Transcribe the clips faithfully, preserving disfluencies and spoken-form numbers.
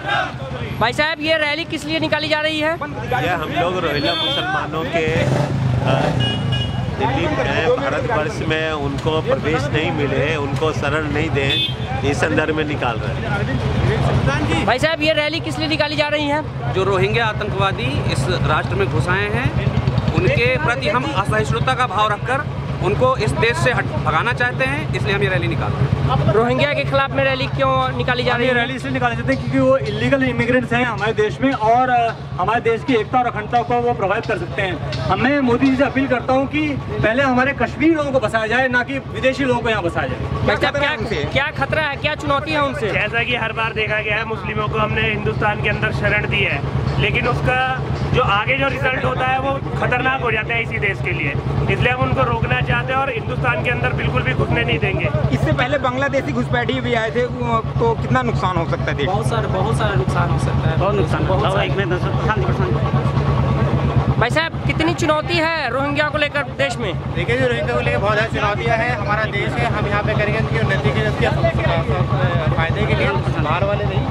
भाई साहब, ये रैली किस लिए निकाली जा रही है? यह हम लोग रोहिंग्या मुसलमानों के दिल्ली में भारतवर्ष में उनको प्रवेश नहीं मिले, उनको शरण नहीं दें, इस संदर्भ में निकाल रहे हैं। भाई साहब, ये रैली किस लिए निकाली जा रही है? जो रोहिंग्या आतंकवादी इस राष्ट्र में घुस आए हैं, उनके प्रति हम असहिष्णुता का भाव रखकर उनको इस देश से हट भगाना चाहते हैं, इसलिए हम ये रैली निकाल रहे हैं। रोहिंग्या के खिलाफ में रैली क्यों निकाली जा रही है? रैली इसलिए निकाली जाती है क्योंकि वो इलीगल इमिग्रेंट्स हैं हमारे देश में और हमारे देश की एकता और अखंडता को वो प्रभावित कर सकते हैं। मैं मोदी जी से अपील करता हूँ कि पहले हमारे कश्मीरी लोगों को बसाया जाए, ना कि विदेशी लोगों को यहाँ बसाया जाए। क्या क्या, क्या खतरा है, क्या चुनौती है उनसे? जैसा कि हर बार देखा गया है, मुस्लिमों को हमने हिंदुस्तान के अंदर शरण दी है, लेकिन उसका जो आगे जो रिजल्ट होता है वो खतरनाक हो जाता है इसी देश के लिए। इसलिए हम उनको रोकना चाहते हैं और हिंदुस्तान के अंदर बिल्कुल भी घुसने नहीं देंगे। इससे पहले बांग्लादेशी घुसपैठी भी आए थे, तो कितना नुकसान हो सकता है देश? बहुत सारा बहुत सारा नुकसान हो सकता है, बहुत नुकसान। भाई साहब, कितनी चुनौती है रोहिंग्या को लेकर देश में? देखिए, जो रोहिंग्या को लेकर बहुत ज़्यादा चुनौतियाँ हैं। हमारा देश है, हम यहाँ पे करेंगे उनकी उन्नति के लिए, फायदे के लिए, बाहर वाले नहीं।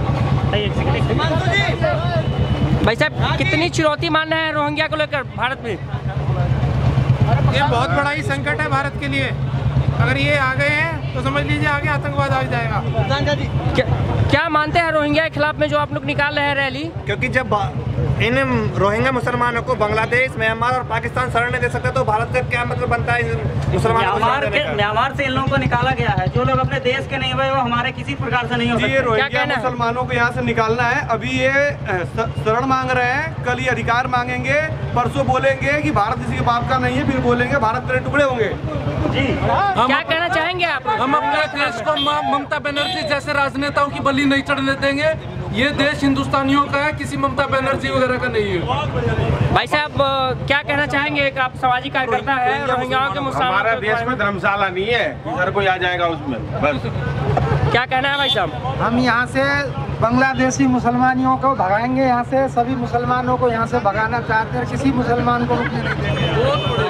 भाई साहब, कितनी चुनौती मान रहे हैं रोहिंग्या को लेकर भारत में? ये बहुत बड़ा ही संकट है भारत के लिए। अगर ये आ गए हैं तो समझ लीजिए आगे आतंकवाद आ जाएगा। क्या, क्या मानते हैं रोहिंग्या के खिलाफ में जो आप लोग निकाल रहे हैं रैली? क्योंकि जब इन रोहिंग्या मुसलमानों को बांग्लादेश, म्यांमार और पाकिस्तान शरण नहीं दे सकते तो भारत का क्या मतलब बनता है मुसलमानों को? म्यांमार से इन लोगों को निकाला गया है। जो लोग अपने देश के नहीं हुए वो हमारे किसी प्रकार से नहीं हो सकते। ये रोहिंग्या मुसलमानों को यहाँ से निकालना है। अभी ये शरण मांग रहे हैं, कल ये अधिकार मांगेंगे, परसों बोलेंगे कि भारत किसी के बाप का नहीं है, फिर बोलेंगे भारत तेरे टुकड़े होंगे। जी, क्या कहना चाहेंगे आप? हम अपने देश को ममता बनर्जी जैसे राजनेताओं की बलि नहीं चढ़ने देंगे। ये देश हिंदुस्तानियों का है, किसी ममता बनर्जी वगैरह का नहीं है। भाई साहब, क्या कहना चाहेंगे? एक आप सामाजिक कार्यकर्ता है, रोहिंग्याओं के मुसलमान। हमारा देश में धर्मशाला नहीं है, हर कोई आ जाएगा उसमें, बस। क्या कहना है भाई साहब? हम यहाँ से बांग्लादेशी मुसलमानियों को भगाएंगे, यहाँ से सभी मुसलमानों को यहाँ से भगाना चाहते हैं, किसी मुसलमान को रुकने नहीं देंगे।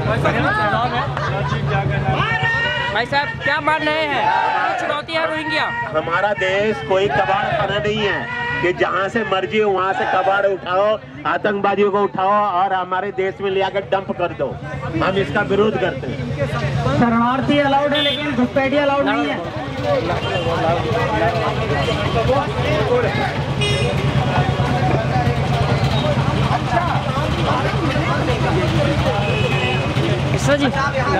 भाई साहब, क्या मान रहे हैं, चुनौती है रोहिंग्या? हमारा देश कोई कबाड़ खाना नहीं है कि जहाँ से मर्जी हो वहाँ से कबाड़ उठाओ, आतंकवादियों को उठाओ और हमारे देश में ले आकर डंप कर दो। हम इसका विरोध करते हैं। शरणार्थी अलाउड है लेकिन घुसपैठी अलाउड नहीं है। कृष्णा जी,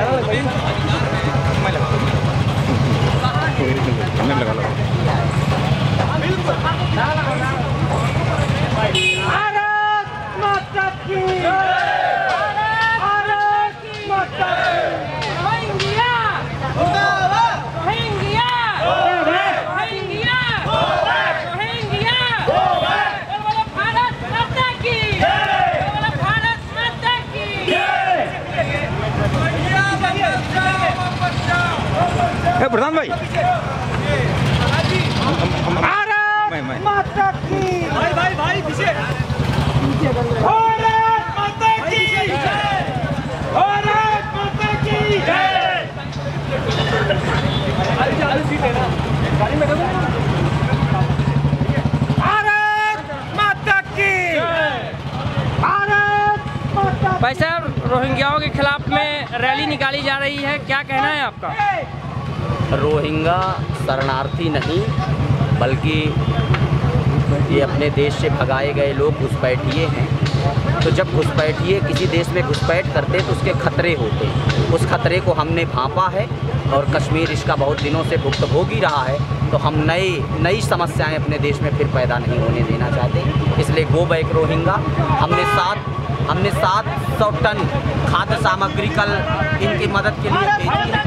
प्रधान भाई, भारत माता की, भाई भाई भाई पीछे, भारत माता की जय, भारत माता की जय। भारत माता की, भारत माता। भाई साहब, रोहिंग्याओं के खिलाफ में रैली निकाली जा रही है, क्या कहना है आपका? रोहिंग्या शरणार्थी नहीं, बल्कि ये अपने देश से भगाए गए लोग घुसपैठिए हैं। तो जब घुसपैठिए किसी देश में घुसपैठ करते तो उसके खतरे होते, उस खतरे को हमने भांपा है और कश्मीर इसका बहुत दिनों से भुक्तभोगी रहा है। तो हम नए नई समस्याएं अपने देश में फिर पैदा नहीं होने देना चाहते, इसलिए गो बैक रोहिंग्या। हमने सात हमने सात सौ टन खाद्य सामग्री कल इनकी मदद के लिए भेजी है।